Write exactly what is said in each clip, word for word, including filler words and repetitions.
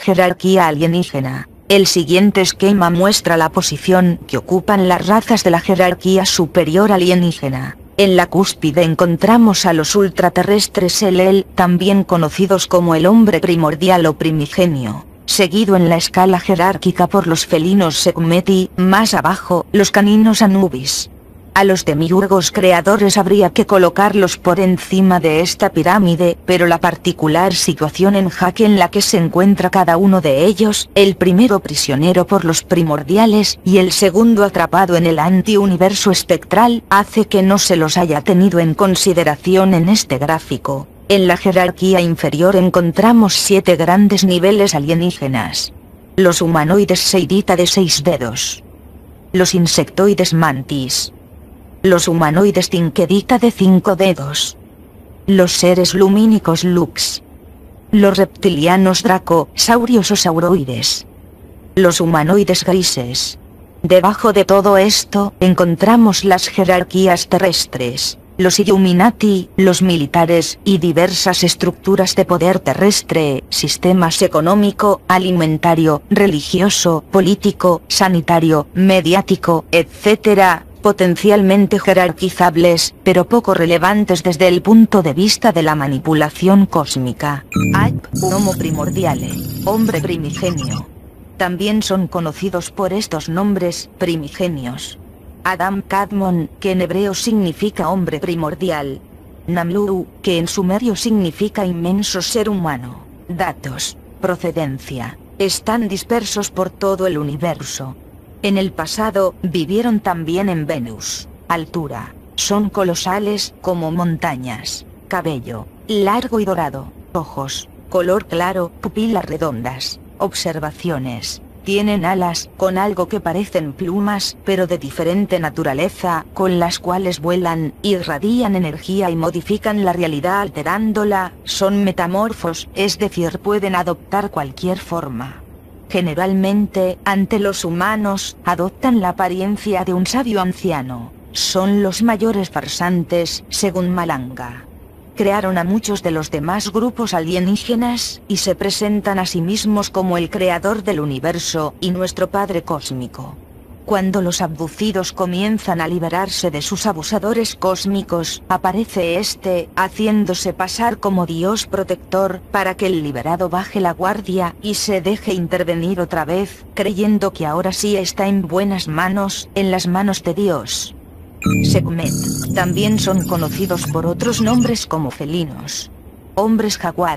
Jerarquía alienígena. El siguiente esquema muestra la posición que ocupan las razas de la jerarquía superior alienígena. En la cúspide encontramos a los ultraterrestres el El, también conocidos como el hombre primordial o primigenio, seguido en la escala jerárquica por los felinos Sekhmeti, más abajo, los caninos Anubis. A los demiurgos creadores habría que colocarlos por encima de esta pirámide, pero la particular situación en jaque en la que se encuentra cada uno de ellos, el primero prisionero por los primordiales y el segundo atrapado en el antiuniverso espectral, hace que no se los haya tenido en consideración en este gráfico. En la jerarquía inferior encontramos siete grandes niveles alienígenas. Los humanoides seidita de seis dedos. Los insectoides mantis. Los humanoides tinquedita de cinco dedos. Los seres lumínicos lux. Los reptilianos dracosaurios o sauroides. Los humanoides grises. Debajo de todo esto encontramos las jerarquías terrestres, los Illuminati, los militares y diversas estructuras de poder terrestre, sistemas económico, alimentario, religioso, político, sanitario, mediático, etcétera, potencialmente jerarquizables, pero poco relevantes desde el punto de vista de la manipulación cósmica. Ap, Homo primordiale, hombre primigenio. También son conocidos por estos nombres, primigenios. Adam Kadmon, que en hebreo significa hombre primordial. Namlu, que en sumerio significa inmenso ser humano. Datos, procedencia, están dispersos por todo el universo. En el pasado, vivieron también en Venus. Altura, son colosales como montañas. Cabello, largo y dorado. Ojos, color claro, pupilas redondas. Observaciones. Tienen alas, con algo que parecen plumas, pero de diferente naturaleza, con las cuales vuelan, irradian energía y modifican la realidad alterándola. Son metamorfos, es decir, pueden adoptar cualquier forma. Generalmente, ante los humanos, adoptan la apariencia de un sabio anciano. Son los mayores farsantes, según Malanga. Crearon a muchos de los demás grupos alienígenas, y se presentan a sí mismos como el creador del universo, y nuestro padre cósmico. Cuando los abducidos comienzan a liberarse de sus abusadores cósmicos, aparece este, haciéndose pasar como Dios protector, para que el liberado baje la guardia, y se deje intervenir otra vez, creyendo que ahora sí está en buenas manos, en las manos de Dios. Sekhmet, también son conocidos por otros nombres como felinos. Hombres jaguar.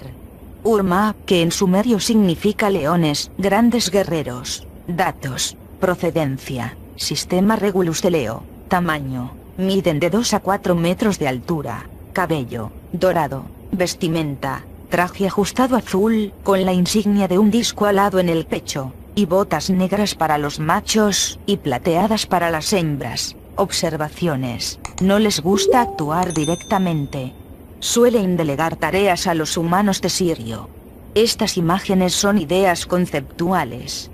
Urma, que en sumerio significa leones, grandes guerreros. Datos. Procedencia, sistema Regulus de Leo. Tamaño, miden de dos a cuatro metros de altura. Cabello, dorado. Vestimenta, traje ajustado azul, con la insignia de un disco alado en el pecho, y botas negras para los machos, y plateadas para las hembras. Observaciones, no les gusta actuar directamente. Suelen delegar tareas a los humanos de Sirio. Estas imágenes son ideas conceptuales.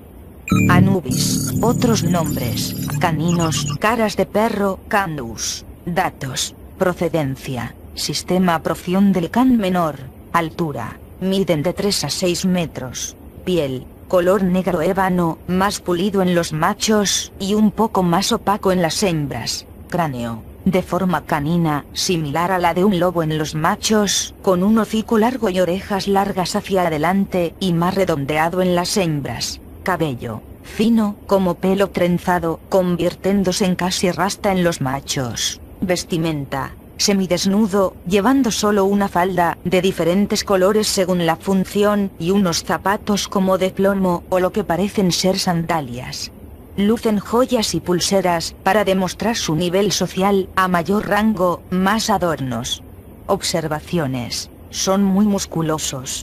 Anubis, otros nombres, caninos, caras de perro, Canus. Datos, procedencia, sistema Proción del Can menor. Altura, miden de tres a seis metros. Piel, color negro ébano, más pulido en los machos, y un poco más opaco en las hembras. Cráneo, de forma canina, similar a la de un lobo en los machos, con un hocico largo y orejas largas hacia adelante, y más redondeado en las hembras. Cabello, fino, como pelo trenzado, convirtiéndose en casi rasta en los machos. Vestimenta, semidesnudo, llevando solo una falda, de diferentes colores según la función, y unos zapatos como de plomo, o lo que parecen ser sandalias. Lucen joyas y pulseras, para demostrar su nivel social, a mayor rango, más adornos. Observaciones, son muy musculosos.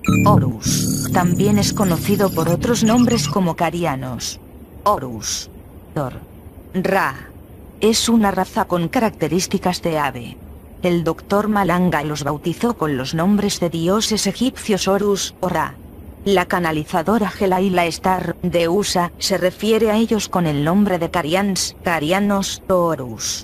Horus, también es conocido por otros nombres como carianos. Horus. Thor. Ra. Es una raza con características de ave. El doctor Malanga los bautizó con los nombres de dioses egipcios Horus o Ra. La canalizadora Gelaila Star, de U S A, se refiere a ellos con el nombre de Carians, Carianos o Horus.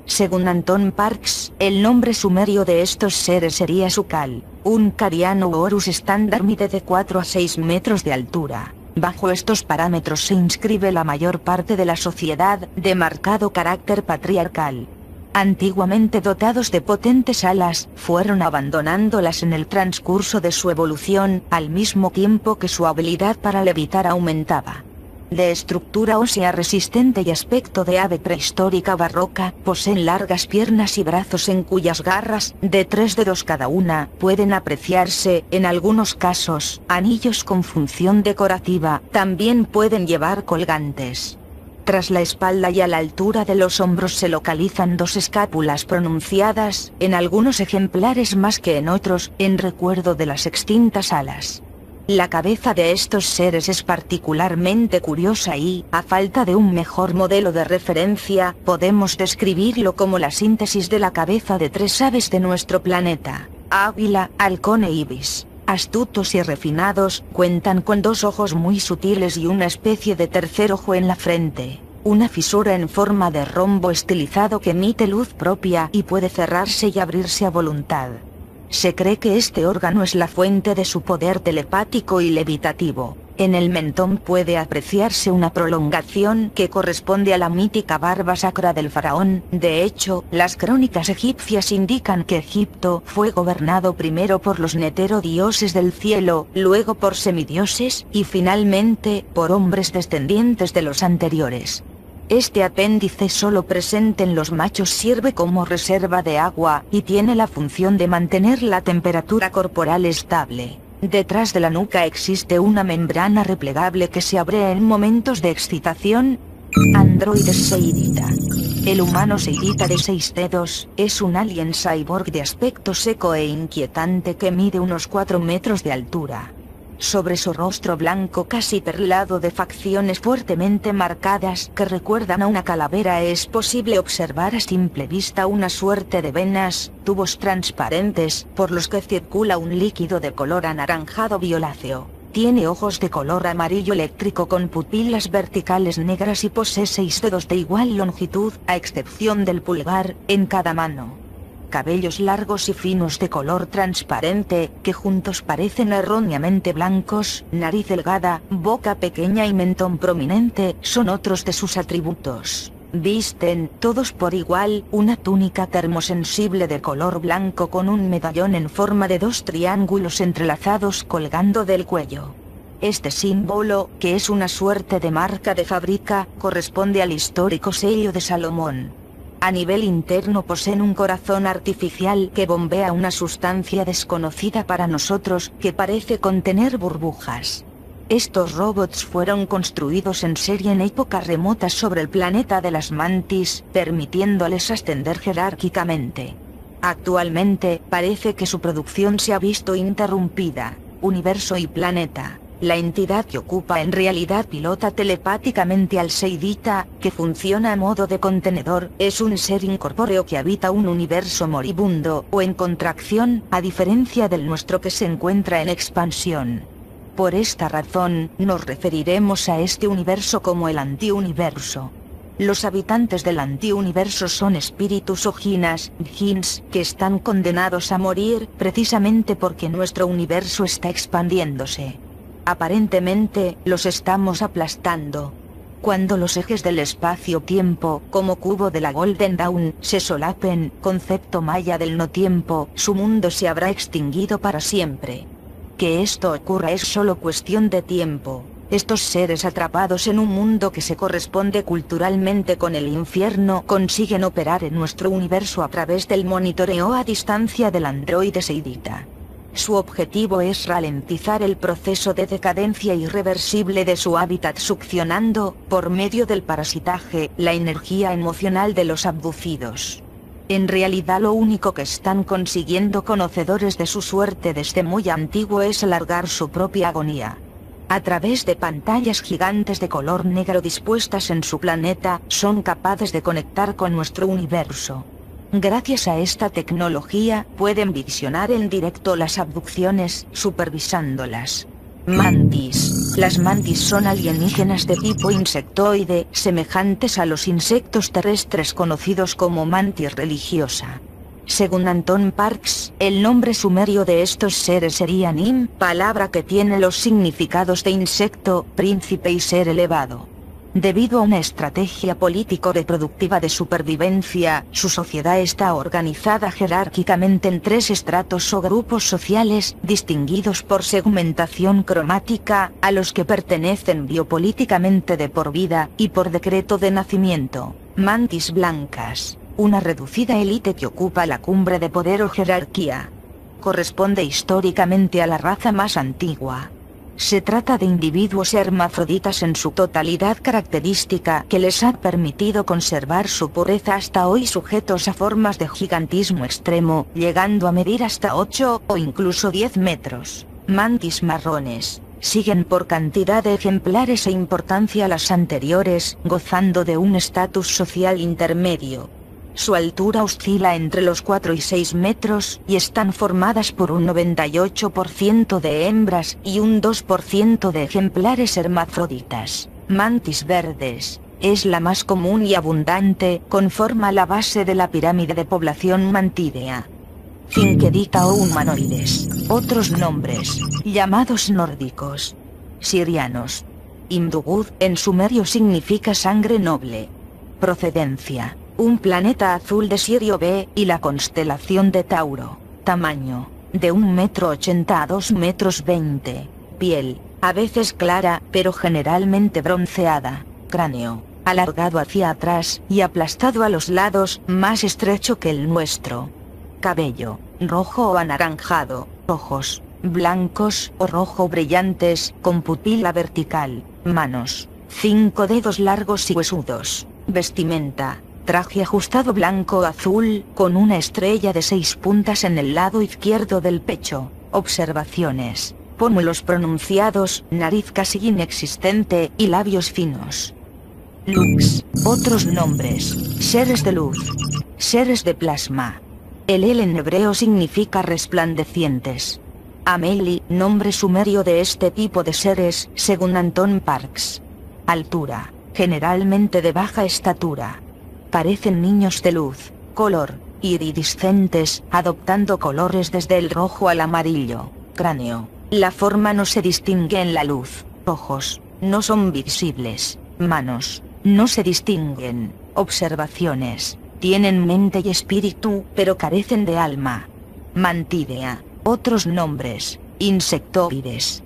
Según Anton Parks, el nombre sumerio de estos seres sería Sukal, un cariano o Horus estándar mide de cuatro a seis metros de altura. Bajo estos parámetros se inscribe la mayor parte de la sociedad, de marcado carácter patriarcal. Antiguamente dotados de potentes alas, fueron abandonándolas en el transcurso de su evolución, al mismo tiempo que su habilidad para levitar aumentaba. De estructura ósea resistente y aspecto de ave prehistórica barroca, poseen largas piernas y brazos en cuyas garras, de tres dedos cada una, pueden apreciarse, en algunos casos, anillos con función decorativa. También pueden llevar colgantes. Tras la espalda y a la altura de los hombros se localizan dos escápulas pronunciadas, en algunos ejemplares más que en otros, en recuerdo de las extintas alas. La cabeza de estos seres es particularmente curiosa y, a falta de un mejor modelo de referencia, podemos describirlo como la síntesis de la cabeza de tres aves de nuestro planeta: águila, halcón e ibis. Astutos y refinados, cuentan con dos ojos muy sutiles y una especie de tercer ojo en la frente, una fisura en forma de rombo estilizado que emite luz propia y puede cerrarse y abrirse a voluntad. Se cree que este órgano es la fuente de su poder telepático y levitativo. En el mentón puede apreciarse una prolongación que corresponde a la mítica barba sacra del faraón. De hecho, las crónicas egipcias indican que Egipto fue gobernado primero por los netero dioses del cielo, luego por semidioses, y finalmente, por hombres descendientes de los anteriores. Este apéndice solo presente en los machos sirve como reserva de agua, y tiene la función de mantener la temperatura corporal estable. Detrás de la nuca existe una membrana replegable que se abre en momentos de excitación. Androides Seidita. El humano Seidita de seis dedos, es un alien cyborg de aspecto seco e inquietante que mide unos cuatro metros de altura. Sobre su rostro blanco casi perlado de facciones fuertemente marcadas que recuerdan a una calavera es posible observar a simple vista una suerte de venas, tubos transparentes, por los que circula un líquido de color anaranjado violáceo. Tiene ojos de color amarillo eléctrico con pupilas verticales negras y posee seis dedos de igual longitud, a excepción del pulgar, en cada mano. Cabellos largos y finos de color transparente, que juntos parecen erróneamente blancos, nariz delgada, boca pequeña y mentón prominente, son otros de sus atributos. Visten, todos por igual, una túnica termosensible de color blanco con un medallón en forma de dos triángulos entrelazados colgando del cuello. Este símbolo, que es una suerte de marca de fábrica, corresponde al histórico sello de Salomón. A nivel interno poseen un corazón artificial que bombea una sustancia desconocida para nosotros, que parece contener burbujas. Estos robots fueron construidos en serie en épocas remotas sobre el planeta de las Mantis, permitiéndoles ascender jerárquicamente. Actualmente, parece que su producción se ha visto interrumpida. Universo y planeta. La entidad que ocupa en realidad pilota telepáticamente al Seidita, que funciona a modo de contenedor, es un ser incorpóreo que habita un universo moribundo, o en contracción, a diferencia del nuestro que se encuentra en expansión. Por esta razón, nos referiremos a este universo como el antiuniverso. Los habitantes del antiuniverso son espíritus o jinas, jins, que están condenados a morir, precisamente porque nuestro universo está expandiéndose. Aparentemente, los estamos aplastando. Cuando los ejes del espacio-tiempo, como cubo de la Golden Dawn, se solapen, concepto maya del no-tiempo, su mundo se habrá extinguido para siempre. Que esto ocurra es solo cuestión de tiempo. Estos seres atrapados en un mundo que se corresponde culturalmente con el infierno consiguen operar en nuestro universo a través del monitoreo a distancia del androide Seidita. Su objetivo es ralentizar el proceso de decadencia irreversible de su hábitat succionando, por medio del parasitaje, la energía emocional de los abducidos. En realidad lo único que están consiguiendo conocedores de su suerte desde muy antiguo es alargar su propia agonía. A través de pantallas gigantes de color negro dispuestas en su planeta, son capaces de conectar con nuestro universo. Gracias a esta tecnología, pueden visionar en directo las abducciones, supervisándolas. Mantis. Las mantis son alienígenas de tipo insectoide, semejantes a los insectos terrestres conocidos como mantis religiosa. Según Anton Parks, el nombre sumerio de estos seres sería Nim, palabra que tiene los significados de insecto, príncipe y ser elevado. Debido a una estrategia político-reproductiva de supervivencia, su sociedad está organizada jerárquicamente en tres estratos o grupos sociales, distinguidos por segmentación cromática, a los que pertenecen biopolíticamente de por vida, y por decreto de nacimiento. Mantis blancas. Una reducida élite que ocupa la cumbre de poder o jerarquía. Corresponde históricamente a la raza más antigua. Se trata de individuos hermafroditas en su totalidad característica que les ha permitido conservar su pureza hasta hoy, sujetos a formas de gigantismo extremo, llegando a medir hasta ocho o incluso diez metros. Mantis marrones. Siguen por cantidad de ejemplares e importancia las anteriores, gozando de un estatus social intermedio. Su altura oscila entre los cuatro y seis metros, y están formadas por un noventa y ocho por ciento de hembras y un dos por ciento de ejemplares hermafroditas. Mantis verdes. Es la más común y abundante, conforma la base de la pirámide de población mantidea. Cinquedita o humanoides. Otros nombres, llamados nórdicos. Sirianos. Imdugud en sumerio significa sangre noble. Procedencia. Un planeta azul de Sirio B y la constelación de Tauro. Tamaño. De un metro ochenta a dos metros veinte. Piel. A veces clara, pero generalmente bronceada. Cráneo. Alargado hacia atrás y aplastado a los lados, más estrecho que el nuestro. Cabello. Rojo o anaranjado. Ojos. Blancos o rojo brillantes, con pupila vertical. Manos. Cinco dedos largos y huesudos. Vestimenta. Traje ajustado blanco o azul, con una estrella de seis puntas en el lado izquierdo del pecho. Observaciones. Pómulos pronunciados, nariz casi inexistente, y labios finos. Lux. Otros nombres. Seres de luz. Seres de plasma. El El en hebreo significa resplandecientes. Ameli, nombre sumerio de este tipo de seres, según Anton Parks. Altura. Generalmente de baja estatura. Parecen niños de luz. Color. Iridiscentes, adoptando colores desde el rojo al amarillo. Cráneo. La forma no se distingue en la luz. Ojos. No son visibles. Manos. No se distinguen. Observaciones. Tienen mente y espíritu, pero carecen de alma. Mantidea. Otros nombres. Insectoides.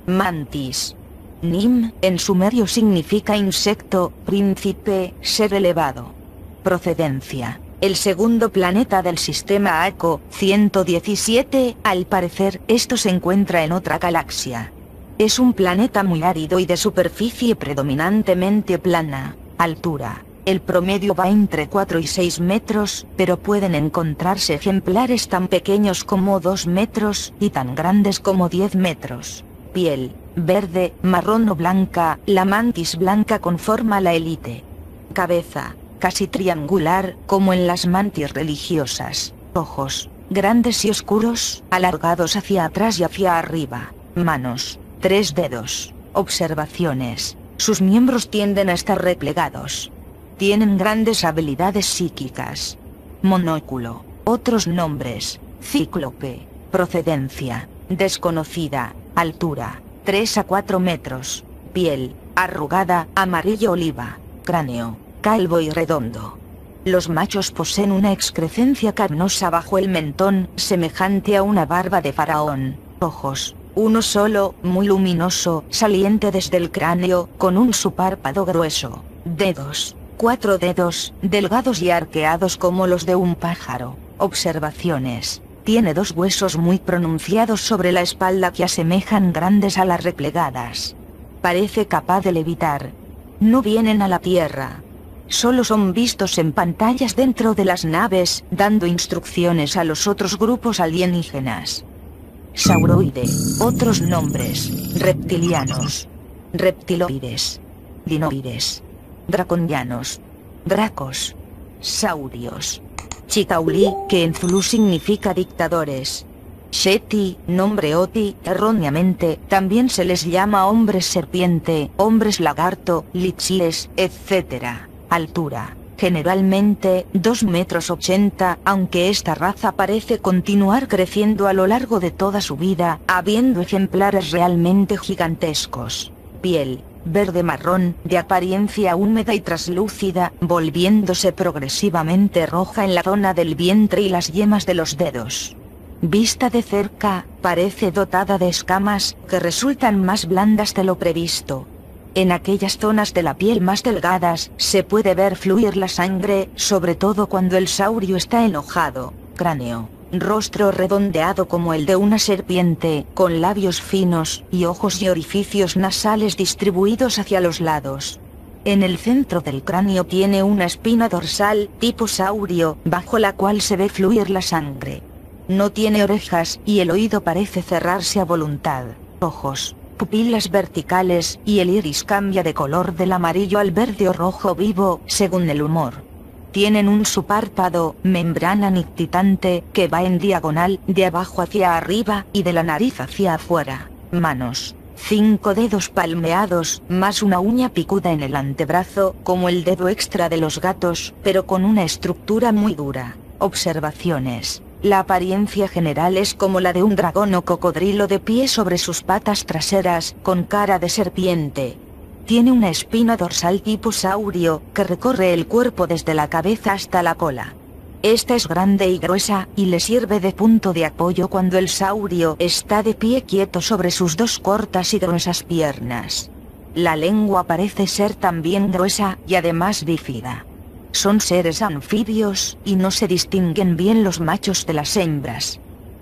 Mantis. Nim, en sumerio significa insecto, príncipe, ser elevado. Procedencia. El segundo planeta del sistema Aco, ciento diecisiete, al parecer, esto se encuentra en otra galaxia. Es un planeta muy árido y de superficie predominantemente plana. Altura. El promedio va entre cuatro y seis metros, pero pueden encontrarse ejemplares tan pequeños como dos metros, y tan grandes como diez metros. Piel. Verde, marrón o blanca, la mantis blanca conforma la élite. Cabeza. Casi triangular, como en las mantis religiosas. Ojos. Grandes y oscuros, alargados hacia atrás y hacia arriba. Manos. Tres dedos. Observaciones. Sus miembros tienden a estar replegados. Tienen grandes habilidades psíquicas. Monóculo. Otros nombres. Cíclope. Procedencia. Desconocida. Altura. tres a cuatro metros. Piel. Arrugada, amarillo oliva. Cráneo. Calvo y redondo. Los machos poseen una excrescencia carnosa bajo el mentón, semejante a una barba de faraón. Ojos. Uno solo, muy luminoso, saliente desde el cráneo, con un subpárpado grueso. Dedos. Cuatro dedos, delgados y arqueados como los de un pájaro. Observaciones. Tiene dos huesos muy pronunciados sobre la espalda que asemejan grandes alas replegadas. Parece capaz de levitar. No vienen a la Tierra. Solo son vistos en pantallas dentro de las naves, dando instrucciones a los otros grupos alienígenas. Sauroide. Otros nombres. Reptilianos. Reptiloides. Dinoides. Draconianos. Dracos. Saurios. Chitauli, que en Zulú significa dictadores. Shetty, nombre Oti, erróneamente, también se les llama hombres serpiente, hombres lagarto, lichies, etcétera. Altura. Generalmente, dos metros ochenta, aunque esta raza parece continuar creciendo a lo largo de toda su vida, habiendo ejemplares realmente gigantescos. Piel. Verde marrón, de apariencia húmeda y traslúcida, volviéndose progresivamente roja en la zona del vientre y las yemas de los dedos. Vista de cerca, parece dotada de escamas, que resultan más blandas de lo previsto. En aquellas zonas de la piel más delgadas, se puede ver fluir la sangre, sobre todo cuando el saurio está enojado. Cráneo. Rostro redondeado como el de una serpiente, con labios finos, y ojos y orificios nasales distribuidos hacia los lados. En el centro del cráneo tiene una espina dorsal, tipo saurio, bajo la cual se ve fluir la sangre. No tiene orejas, y el oído parece cerrarse a voluntad. Ojos. Pupilas verticales, y el iris cambia de color del amarillo al verde o rojo vivo, según el humor. Tienen un subpárpado, membrana nictitante, que va en diagonal, de abajo hacia arriba, y de la nariz hacia afuera. Manos. Cinco dedos palmeados, más una uña picuda en el antebrazo, como el dedo extra de los gatos, pero con una estructura muy dura. Observaciones. La apariencia general es como la de un dragón o cocodrilo de pie sobre sus patas traseras, con cara de serpiente. Tiene una espina dorsal tipo saurio, que recorre el cuerpo desde la cabeza hasta la cola. Esta es grande y gruesa, y le sirve de punto de apoyo cuando el saurio está de pie quieto sobre sus dos cortas y gruesas piernas. La lengua parece ser también gruesa, y además bífida. Son seres anfibios, y no se distinguen bien los machos de las hembras.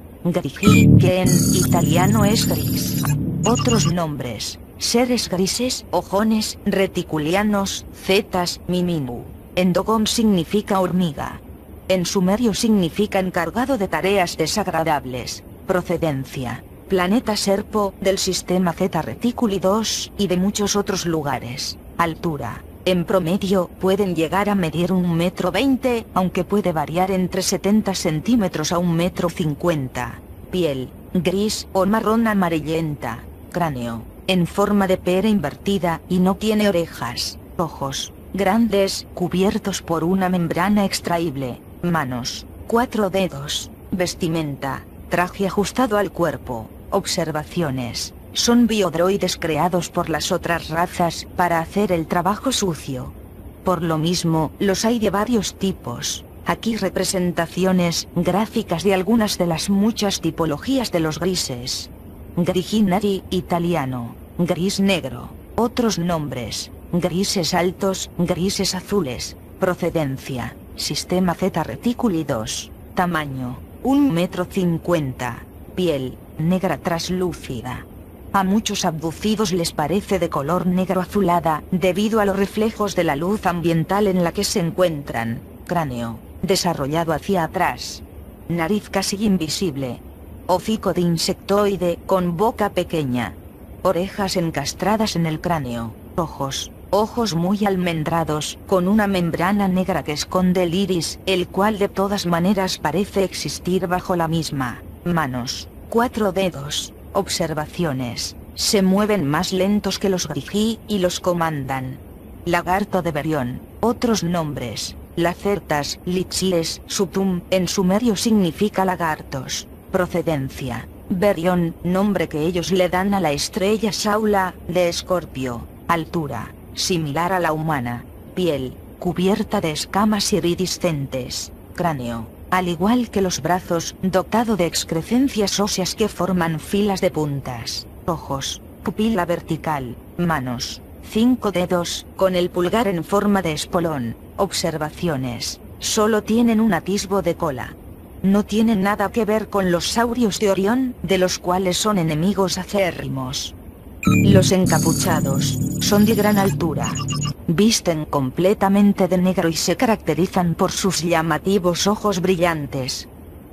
Grigi, que en italiano es gris. Otros nombres: seres grises, ojones, reticulianos, zetas, mimimu. En dogon significa hormiga. En sumerio significa encargado de tareas desagradables. Procedencia: planeta Serpo, del sistema Zeta Reticuli dos, y de muchos otros lugares. Altura: en promedio, pueden llegar a medir un metro veinte, aunque puede variar entre setenta centímetros a un metro cincuenta. Piel: gris o marrón amarillenta. Cráneo: en forma de pera invertida, y no tiene orejas. Ojos: grandes, cubiertos por una membrana extraíble. Manos: cuatro dedos. Vestimenta: traje ajustado al cuerpo. Observaciones: son biodroides creados por las otras razas, para hacer el trabajo sucio. Por lo mismo, los hay de varios tipos. Aquí representaciones gráficas de algunas de las muchas tipologías de los grises. Griginari, italiano: gris negro. Otros nombres: grises altos, grises azules. Procedencia: sistema Zeta Reticuli dos. Tamaño: un metro cincuenta. Piel: negra traslúcida. A muchos abducidos les parece de color negro azulada, debido a los reflejos de la luz ambiental en la que se encuentran. Cráneo: desarrollado hacia atrás. Nariz casi invisible. Hocico de insectoide, con boca pequeña. Orejas encastradas en el cráneo. Ojos: ojos muy almendrados, con una membrana negra que esconde el iris, el cual de todas maneras parece existir bajo la misma. Manos: cuatro dedos. Observaciones: se mueven más lentos que los grigi, y los comandan. Lagarto de Berión. Otros nombres: lacertas, lichies, sutum, en sumerio significa lagartos. Procedencia: Berión, nombre que ellos le dan a la estrella Saula, de Escorpio. Altura: similar a la humana. Piel: cubierta de escamas iridiscentes. Cráneo: al igual que los brazos, dotado de excrescencias óseas que forman filas de puntas. Ojos: pupila vertical. Manos: cinco dedos, con el pulgar en forma de espolón. Observaciones: solo tienen un atisbo de cola. No tienen nada que ver con los saurios de Orión, de los cuales son enemigos acérrimos. Los encapuchados son de gran altura. Visten completamente de negro y se caracterizan por sus llamativos ojos brillantes.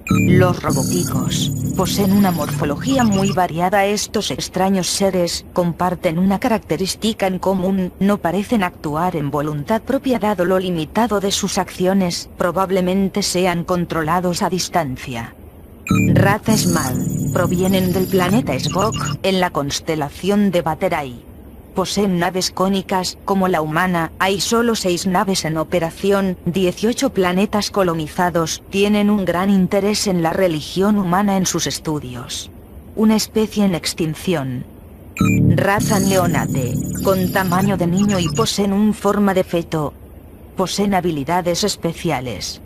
Los robóticos poseen una morfología muy variada. Estos extraños seres comparten una característica en común: no parecen actuar en voluntad propia dado lo limitado de sus acciones, probablemente sean controlados a distancia. Raza Small. Provienen del planeta Sgok, en la constelación de Baterai. Poseen naves cónicas, como la humana. Hay solo seis naves en operación, dieciocho planetas colonizados. Tienen un gran interés en la religión humana en sus estudios. Una especie en extinción. Raza Neonate. Con tamaño de niño y poseen un forma de feto. Poseen habilidades especiales.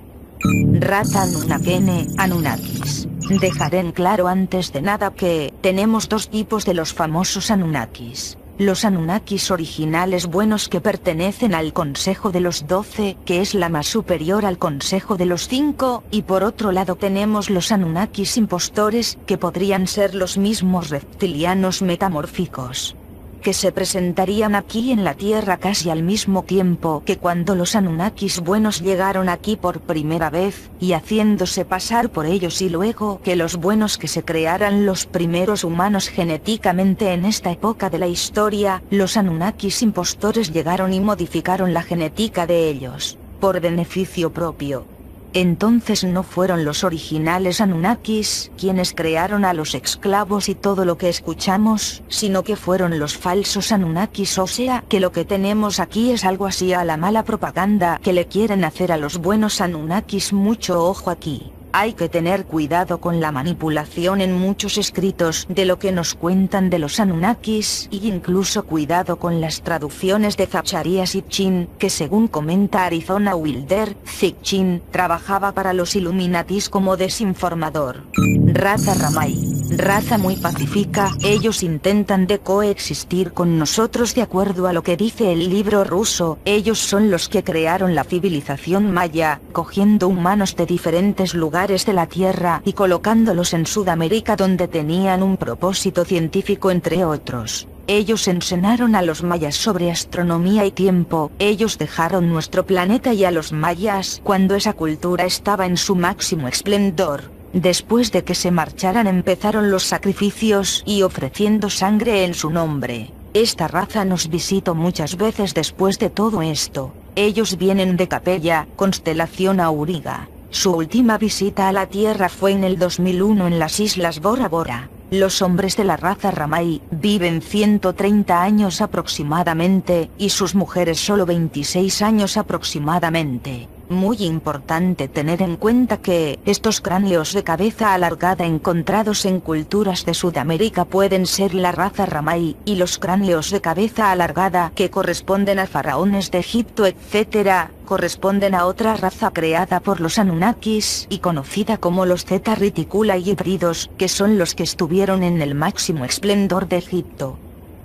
Raza Anunnakene, Anunnakis. Dejaré en claro antes de nada que tenemos dos tipos de los famosos Anunnakis. Los Anunnakis originales buenos que pertenecen al Consejo de los Doce, que es la más superior al Consejo de los Cinco, y por otro lado tenemos los Anunnakis impostores, que podrían ser los mismos reptilianos metamórficos, que se presentarían aquí en la Tierra casi al mismo tiempo que cuando los Anunnakis buenos llegaron aquí por primera vez, y haciéndose pasar por ellos, y luego que los buenos que se crearan los primeros humanos genéticamente en esta época de la historia, los Anunnakis impostores llegaron y modificaron la genética de ellos, por beneficio propio. Entonces no fueron los originales Anunnakis quienes crearon a los esclavos y todo lo que escuchamos, sino que fueron los falsos Anunnakis, o sea que lo que tenemos aquí es algo así a la mala propaganda que le quieren hacer a los buenos Anunnakis. Mucho ojo aquí. Hay que tener cuidado con la manipulación en muchos escritos de lo que nos cuentan de los Anunnakis, y incluso cuidado con las traducciones de Zacharia Sitchin, que según comenta Arizona Wilder, Sitchin trabajaba para los Illuminatis como desinformador. Raza Ramay. Raza muy pacífica. Ellos intentan de coexistir con nosotros de acuerdo a lo que dice el libro ruso. Ellos son los que crearon la civilización maya, cogiendo humanos de diferentes lugares de la Tierra y colocándolos en Sudamérica, donde tenían un propósito científico entre otros. Ellos enseñaron a los mayas sobre astronomía y tiempo. Ellos dejaron nuestro planeta y a los mayas cuando esa cultura estaba en su máximo esplendor. Después de que se marcharan empezaron los sacrificios y ofreciendo sangre en su nombre. Esta raza nos visitó muchas veces después de todo esto. Ellos vienen de Capella, constelación Auriga. Su última visita a la Tierra fue en el dos mil uno en las islas Bora Bora. Los hombres de la raza Ramay viven ciento treinta años aproximadamente, y sus mujeres solo veintiséis años aproximadamente. Muy importante tener en cuenta que estos cráneos de cabeza alargada encontrados en culturas de Sudamérica pueden ser la raza Ramay, y los cráneos de cabeza alargada que corresponden a faraones de Egipto etcétera, corresponden a otra raza creada por los Anunnakis y conocida como los Zeta Reticula y híbridos, que son los que estuvieron en el máximo esplendor de Egipto.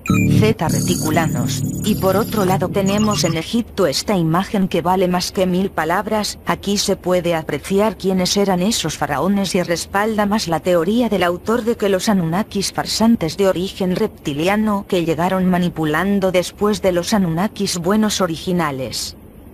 Zeta Reticulanos. Y por otro lado tenemos en Egipto esta imagen que vale más que mil palabras. Aquí se puede apreciar quiénes eran esos faraones y respalda más la teoría del autor de que los Anunnakis farsantes de origen reptiliano que llegaron manipulando después de los Anunnakis buenos originales.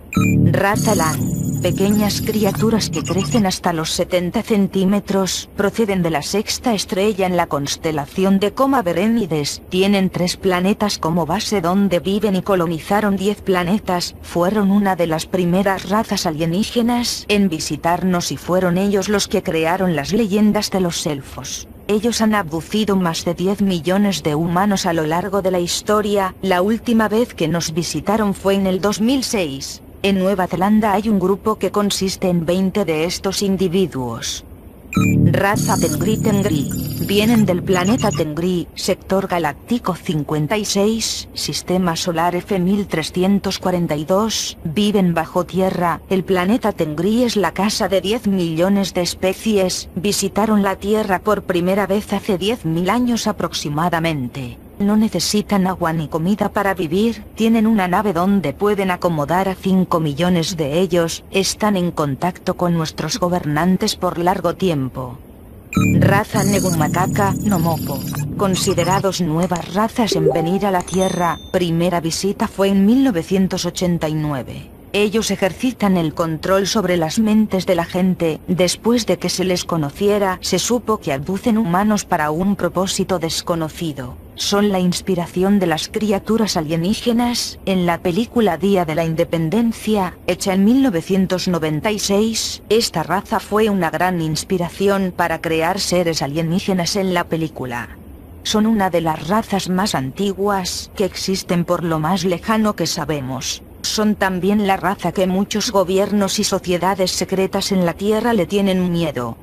Raza Lan. Pequeñas criaturas que crecen hasta los setenta centímetros, proceden de la sexta estrella en la constelación de Coma Berenides, tienen tres planetas como base donde viven y colonizaron diez planetas, fueron una de las primeras razas alienígenas en visitarnos y fueron ellos los que crearon las leyendas de los elfos. Ellos han abducido más de diez millones de humanos a lo largo de la historia. La última vez que nos visitaron fue en el dos mil seis. En Nueva Zelanda hay un grupo que consiste en veinte de estos individuos. Raza Tengri Tengri. Vienen del planeta Tengri, sector galáctico cincuenta y seis, sistema solar F mil trescientos cuarenta y dos, viven bajo tierra. El planeta Tengri es la casa de diez millones de especies, visitaron la Tierra por primera vez hace diez mil años aproximadamente. No necesitan agua ni comida para vivir, tienen una nave donde pueden acomodar a cinco millones de ellos, están en contacto con nuestros gobernantes por largo tiempo. Raza Negumacaca, Nomopo. Considerados nuevas razas en venir a la Tierra, primera visita fue en mil novecientos ochenta y nueve. Ellos ejercitan el control sobre las mentes de la gente. Después de que se les conociera, se supo que abducen humanos para un propósito desconocido. son la inspiración de las criaturas alienígenas en la película Día de la Independencia, hecha en mil novecientos noventa y seis. Esta raza fue una gran inspiración para crear seres alienígenas en la película. Son una de las razas más antiguas que existen por lo más lejano que sabemos. Son también la raza que muchos gobiernos y sociedades secretas en la Tierra le tienen miedo.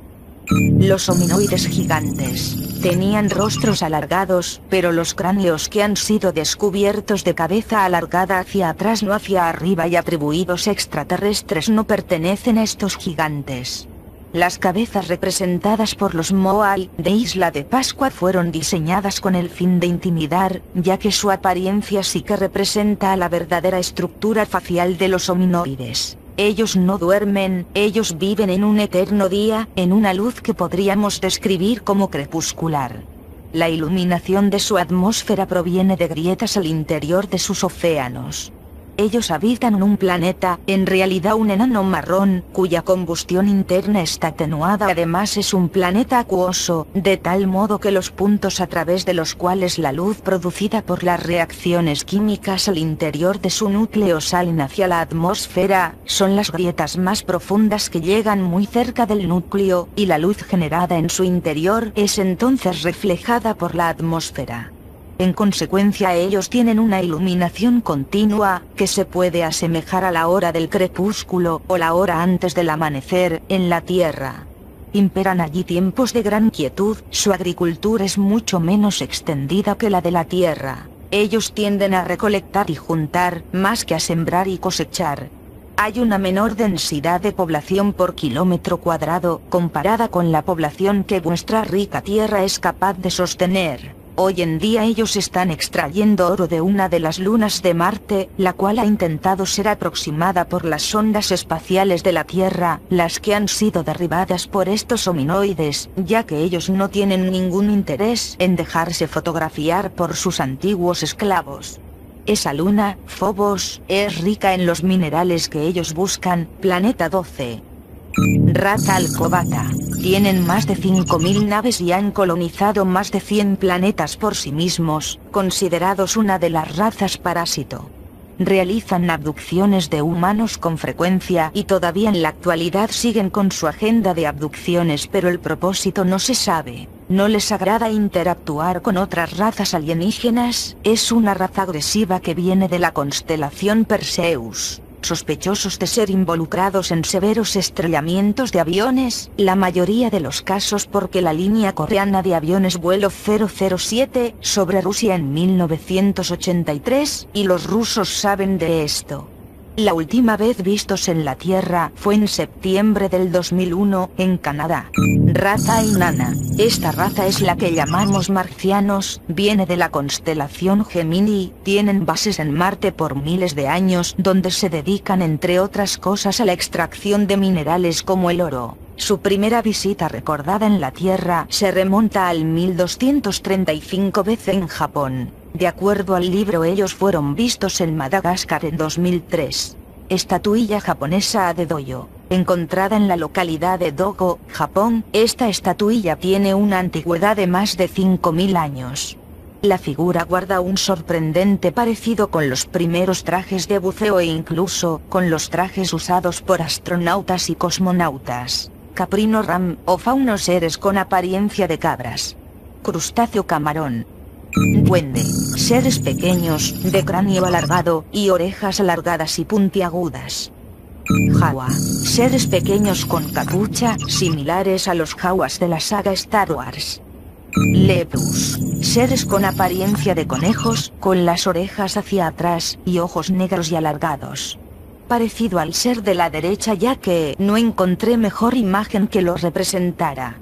Los hominoides gigantes tenían rostros alargados, pero los cráneos que han sido descubiertos de cabeza alargada hacia atrás no hacia arriba y atribuidos extraterrestres no pertenecen a estos gigantes. Las cabezas representadas por los Moai de Isla de Pascua fueron diseñadas con el fin de intimidar, ya que su apariencia sí que representa a la verdadera estructura facial de los hominoides. Ellos no duermen, ellos viven en un eterno día, en una luz que podríamos describir como crepuscular. La iluminación de su atmósfera proviene de grietas al interior de sus océanos. Ellos habitan en un planeta, en realidad un enano marrón, cuya combustión interna está atenuada. Además es un planeta acuoso, de tal modo que los puntos a través de los cuales la luz producida por las reacciones químicas al interior de su núcleo salen hacia la atmósfera, son las grietas más profundas que llegan muy cerca del núcleo, y la luz generada en su interior es entonces reflejada por la atmósfera. En consecuencia ellos tienen una iluminación continua, que se puede asemejar a la hora del crepúsculo o la hora antes del amanecer en la Tierra. Imperan allí tiempos de gran quietud, su agricultura es mucho menos extendida que la de la Tierra. Ellos tienden a recolectar y juntar, más que a sembrar y cosechar. Hay una menor densidad de población por kilómetro cuadrado, comparada con la población que vuestra rica Tierra es capaz de sostener. Hoy en día ellos están extrayendo oro de una de las lunas de Marte, la cual ha intentado ser aproximada por las sondas espaciales de la Tierra, las que han sido derribadas por estos hominoides, ya que ellos no tienen ningún interés en dejarse fotografiar por sus antiguos esclavos. Esa luna, Phobos, es rica en los minerales que ellos buscan. Planeta doce. Raza Alcobata. Tienen más de cinco mil naves y han colonizado más de cien planetas por sí mismos, considerados una de las razas parásito. Realizan abducciones de humanos con frecuencia y todavía en la actualidad siguen con su agenda de abducciones, pero el propósito no se sabe. No les agrada interactuar con otras razas alienígenas, es una raza agresiva que viene de la constelación Perseus. Sospechosos de ser involucrados en severos estrellamientos de aviones, la mayoría de los casos porque la línea coreana de aviones vuelo cero cero siete sobre Rusia en mil novecientos ochenta y tres, y los rusos saben de esto. La última vez vistos en la Tierra fue en septiembre del dos mil uno, en Canadá. Raza Inanna. Esta raza es la que llamamos marcianos, viene de la constelación Gemini, tienen bases en Marte por miles de años, donde se dedican entre otras cosas a la extracción de minerales como el oro. Su primera visita recordada en la Tierra se remonta al mil doscientos treinta y cinco B C en Japón. De acuerdo al libro ellos fueron vistos en Madagascar en dos mil tres. Estatuilla japonesa de Doyo, encontrada en la localidad de Dogo, Japón. Esta estatuilla tiene una antigüedad de más de cinco mil años. La figura guarda un sorprendente parecido con los primeros trajes de buceo e incluso con los trajes usados por astronautas y cosmonautas. Caprino ram, o faunos seres con apariencia de cabras. Crustáceo camarón. Duende, seres pequeños, de cráneo alargado, y orejas alargadas y puntiagudas. Jawa, seres pequeños con capucha, similares a los jaguas de la saga Star Wars. Lepus, seres con apariencia de conejos, con las orejas hacia atrás, y ojos negros y alargados. Parecido al ser de la derecha, ya que no encontré mejor imagen que lo representara.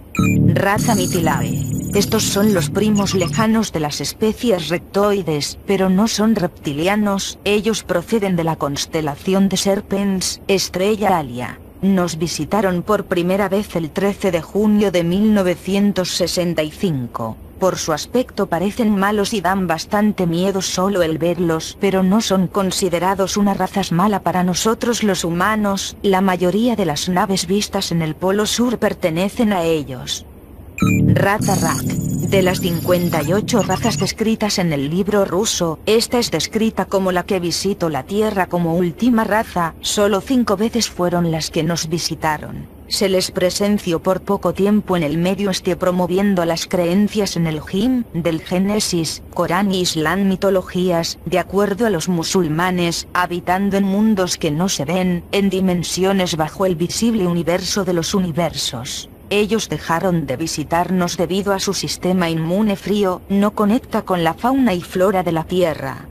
Raza Mytilae. Estos son los primos lejanos de las especies reptoides, pero no son reptilianos, ellos proceden de la constelación de Serpens, estrella Alia. Nos visitaron por primera vez el trece de junio de mil novecientos sesenta y cinco. Por su aspecto parecen malos y dan bastante miedo solo el verlos, pero no son considerados una raza mala para nosotros los humanos. La mayoría de las naves vistas en el Polo Sur pertenecen a ellos. Raza Rak. De las cincuenta y ocho razas descritas en el libro ruso, esta es descrita como la que visitó la Tierra como última raza. Solo cinco veces fueron las que nos visitaron. Se les presenció por poco tiempo en el Medio Oeste promoviendo las creencias en el Jim, del Génesis, Corán y Islam mitologías, de acuerdo a los musulmanes, habitando en mundos que no se ven, en dimensiones bajo el visible universo de los universos. Ellos dejaron de visitarnos debido a su sistema inmune frío, no conecta con la fauna y flora de la Tierra.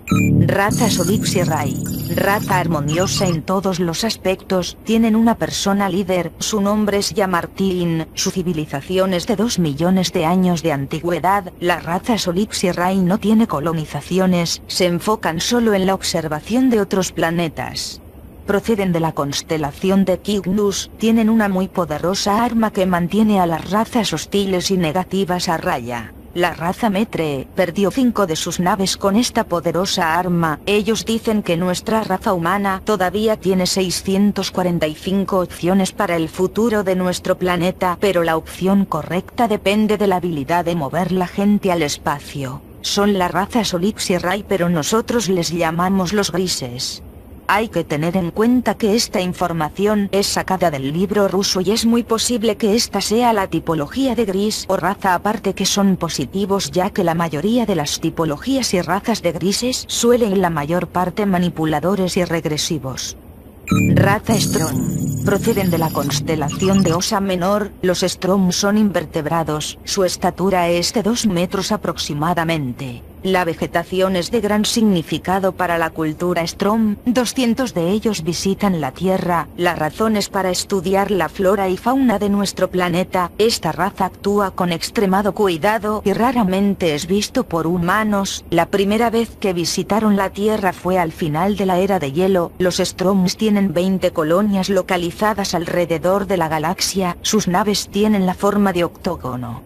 Raza Solipsi-Rai. Raza armoniosa en todos los aspectos, tienen una persona líder, su nombre es Yamartin, su civilización es de dos millones de años de antigüedad. La raza Solipsi-Rai no tiene colonizaciones, se enfocan solo en la observación de otros planetas. Proceden de la constelación de Cygnus, tienen una muy poderosa arma que mantiene a las razas hostiles y negativas a raya. La raza Metre perdió cinco de sus naves con esta poderosa arma. Ellos dicen que nuestra raza humana todavía tiene seiscientas cuarenta y cinco opciones para el futuro de nuestro planeta, pero la opción correcta depende de la habilidad de mover la gente al espacio. Son la raza Solipsi-Rai, pero nosotros les llamamos los grises. Hay que tener en cuenta que esta información es sacada del libro ruso y es muy posible que esta sea la tipología de gris o raza aparte, que son positivos, ya que la mayoría de las tipologías y razas de grises suelen la mayor parte manipuladores y regresivos. Raza Strom. Proceden de la constelación de Osa Menor. Los Strom son invertebrados, su estatura es de dos metros aproximadamente. La vegetación es de gran significado para la cultura Strom, doscientos de ellos visitan la Tierra. La razón es para estudiar la flora y fauna de nuestro planeta. Esta raza actúa con extremado cuidado y raramente es visto por humanos. La primera vez que visitaron la Tierra fue al final de la era de hielo. Los Stroms tienen veinte colonias localizadas alrededor de la galaxia. Sus naves tienen la forma de octógono.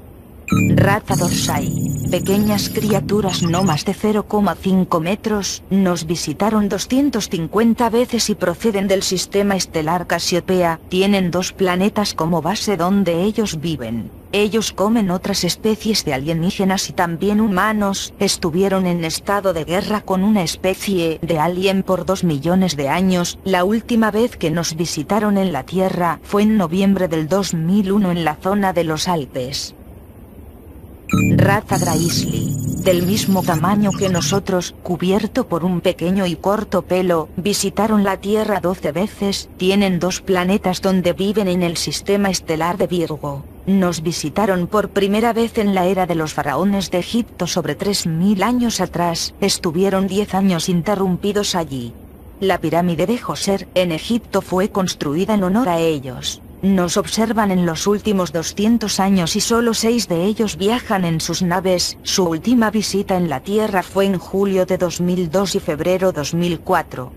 Raza Dorsai. Pequeñas criaturas no más de cero coma cinco metros, nos visitaron doscientas cincuenta veces y proceden del sistema estelar Casiopea. Tienen dos planetas como base donde ellos viven. Ellos comen otras especies de alienígenas y también humanos. Estuvieron en estado de guerra con una especie de alien por dos millones de años. La última vez que nos visitaron en la Tierra fue en noviembre del dos mil uno en la zona de los Alpes. Raza Graisli. Del mismo tamaño que nosotros, cubierto por un pequeño y corto pelo, visitaron la Tierra doce veces. Tienen dos planetas donde viven en el sistema estelar de Virgo. Nos visitaron por primera vez en la era de los faraones de Egipto sobre tres mil años atrás. Estuvieron diez años interrumpidos allí. La pirámide de Djoser, en Egipto, fue construida en honor a ellos. Nos observan en los últimos doscientos años y solo seis de ellos viajan en sus naves. Su última visita en la Tierra fue en julio de dos mil dos y febrero dos mil cuatro.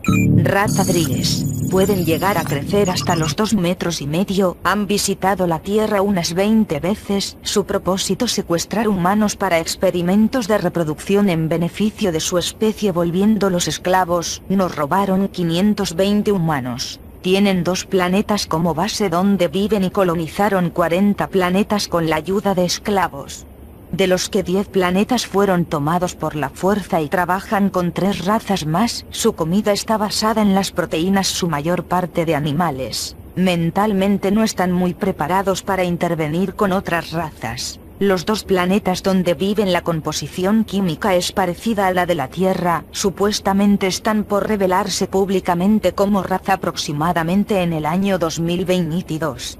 Raza Driges. Pueden llegar a crecer hasta los dos metros y medio. Han visitado la Tierra unas veinte veces. Su propósito: secuestrar humanos para experimentos de reproducción en beneficio de su especie volviéndolos esclavos. Nos robaron quinientos veinte humanos. Tienen dos planetas como base donde viven y colonizaron cuarenta planetas con la ayuda de esclavos. De los que diez planetas fueron tomados por la fuerza y trabajan con tres razas más. Su comida está basada en las proteínas, su mayor parte de animales. Mentalmente no están muy preparados para intervenir con otras razas. Los dos planetas donde viven, la composición química es parecida a la de la Tierra. Supuestamente están por revelarse públicamente como raza aproximadamente en el año dos mil veintidós.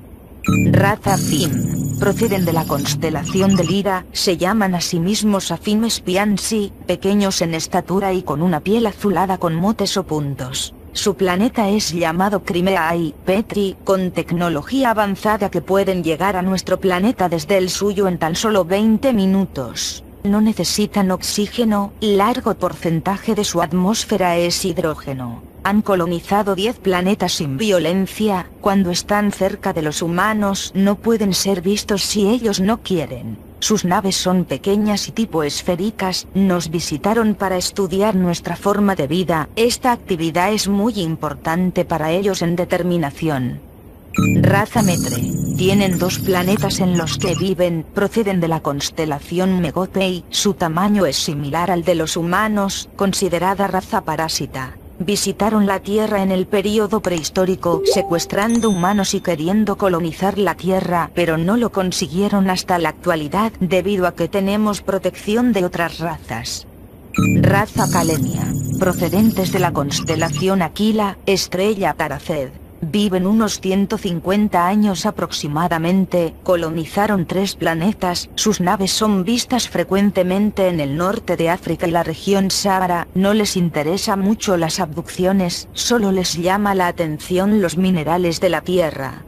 Raza Fim. Proceden de la constelación de Lira. Se llaman a sí mismos Afim Spiansi, pequeños en estatura y con una piel azulada con motes o puntos. Su planeta es llamado Crimeai Petri, con tecnología avanzada que pueden llegar a nuestro planeta desde el suyo en tan solo veinte minutos. No necesitan oxígeno, largo porcentaje de su atmósfera es hidrógeno. Han colonizado diez planetas sin violencia. Cuando están cerca de los humanos no pueden ser vistos si ellos no quieren. Sus naves son pequeñas y tipo esféricas. Nos visitaron para estudiar nuestra forma de vida. Esta actividad es muy importante para ellos en determinación. Raza Metre. Tienen dos planetas en los que viven, proceden de la constelación Megopei, su tamaño es similar al de los humanos, considerada raza parásita. Visitaron la Tierra en el período prehistórico, secuestrando humanos y queriendo colonizar la Tierra, pero no lo consiguieron hasta la actualidad, debido a que tenemos protección de otras razas. Raza Calenia. Procedentes de la constelación Aquila, estrella Taraced. Viven unos ciento cincuenta años aproximadamente, colonizaron tres planetas, sus naves son vistas frecuentemente en el norte de África y la región Sáhara, no les interesa mucho las abducciones, solo les llama la atención los minerales de la Tierra.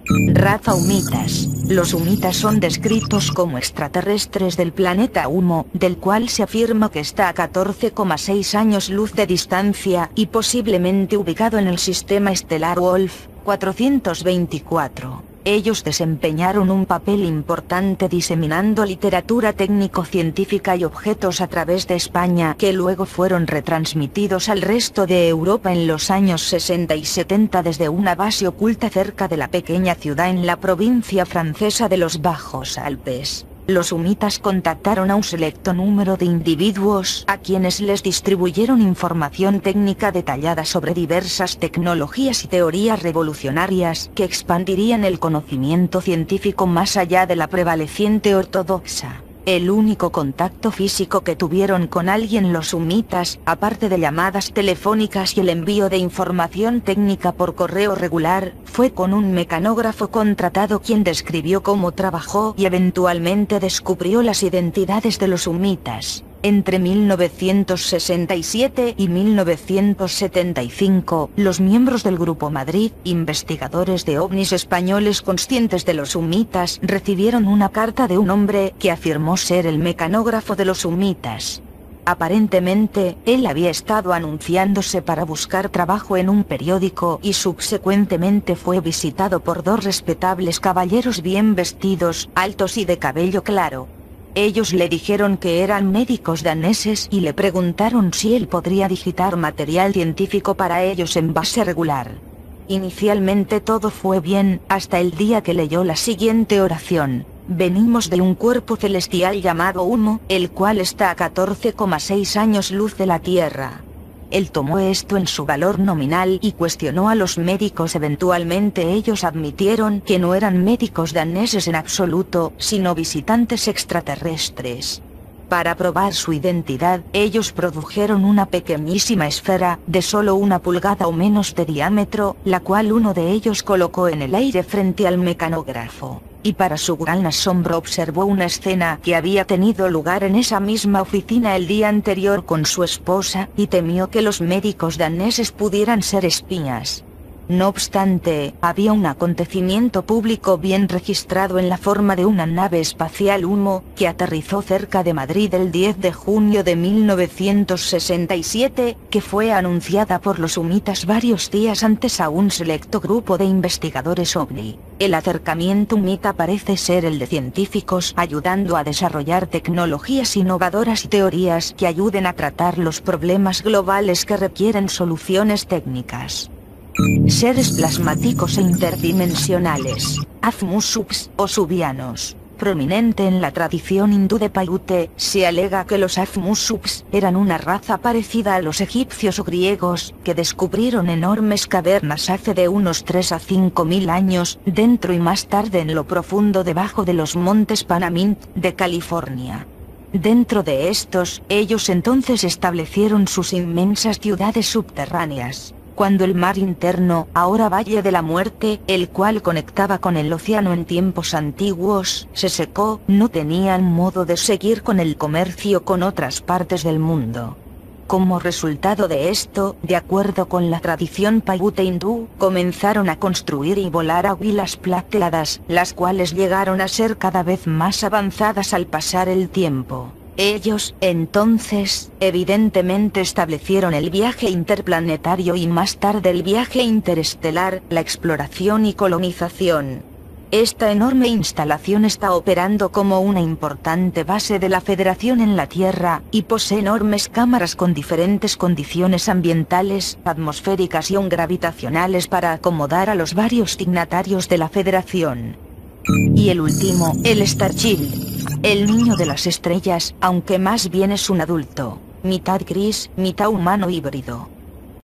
Raza Humitas. Los humitas son descritos como extraterrestres del planeta Humo, del cual se afirma que está a catorce coma seis años luz de distancia, y posiblemente ubicado en el sistema estelar Wolf cuatrocientos veinticuatro. Ellos desempeñaron un papel importante diseminando literatura técnico-científica y objetos a través de España, que luego fueron retransmitidos al resto de Europa en los años sesenta y setenta desde una base oculta cerca de la pequeña ciudad en la provincia francesa de los Bajos Alpes. Los humitas contactaron a un selecto número de individuos, a quienes les distribuyeron información técnica detallada sobre diversas tecnologías y teorías revolucionarias, que expandirían el conocimiento científico más allá de la prevaleciente ortodoxa. El único contacto físico que tuvieron con alguien los humitas, aparte de llamadas telefónicas y el envío de información técnica por correo regular, fue con un mecanógrafo contratado quien describió cómo trabajó y eventualmente descubrió las identidades de los humitas. Entre mil novecientos sesenta y siete y mil novecientos setenta y cinco, los miembros del Grupo Madrid, investigadores de ovnis españoles conscientes de los humitas, recibieron una carta de un hombre que afirmó ser el mecanógrafo de los humitas. Aparentemente, él había estado anunciándose para buscar trabajo en un periódico y subsecuentemente fue visitado por dos respetables caballeros bien vestidos, altos y de cabello claro. Ellos le dijeron que eran médicos daneses y le preguntaron si él podría digitar material científico para ellos en base regular. Inicialmente todo fue bien, hasta el día que leyó la siguiente oración: venimos de un cuerpo celestial llamado Humo, el cual está a catorce coma seis años luz de la Tierra. Él tomó esto en su valor nominal y cuestionó a los médicos. Eventualmente ellos admitieron que no eran médicos daneses en absoluto, sino visitantes extraterrestres. Para probar su identidad, ellos produjeron una pequeñísima esfera, de solo una pulgada o menos de diámetro, la cual uno de ellos colocó en el aire frente al mecanógrafo. Y para su gran asombro observó una escena que había tenido lugar en esa misma oficina el día anterior con su esposa, y temió que los médicos daneses pudieran ser espías. No obstante, había un acontecimiento público bien registrado en la forma de una nave espacial Humo, que aterrizó cerca de Madrid el diez de junio de mil novecientos sesenta y siete, que fue anunciada por los humitas varios días antes a un selecto grupo de investigadores ovni. El acercamiento humita parece ser el de científicos ayudando a desarrollar tecnologías innovadoras y teorías que ayuden a tratar los problemas globales que requieren soluciones técnicas. Seres plasmáticos e interdimensionales, Azmusubs o subianos. Prominente en la tradición hindú de Paiute, se alega que los Azmusubs eran una raza parecida a los egipcios o griegos, que descubrieron enormes cavernas hace de unos tres a cinco mil años, dentro y más tarde en lo profundo debajo de los montes Panamint, de California. Dentro de estos, ellos entonces establecieron sus inmensas ciudades subterráneas. Cuando el mar interno, ahora Valle de la Muerte, el cual conectaba con el océano en tiempos antiguos, se secó, no tenían modo de seguir con el comercio con otras partes del mundo. Como resultado de esto, de acuerdo con la tradición Paiute hindú, comenzaron a construir y volar águilas plateadas, las cuales llegaron a ser cada vez más avanzadas al pasar el tiempo. Ellos, entonces, evidentemente establecieron el viaje interplanetario y más tarde el viaje interestelar, la exploración y colonización. Esta enorme instalación está operando como una importante base de la Federación en la Tierra, y posee enormes cámaras con diferentes condiciones ambientales, atmosféricas y aún gravitacionales para acomodar a los varios dignatarios de la Federación. Y el último, el Starchild. El niño de las estrellas, aunque más bien es un adulto, mitad gris, mitad humano híbrido.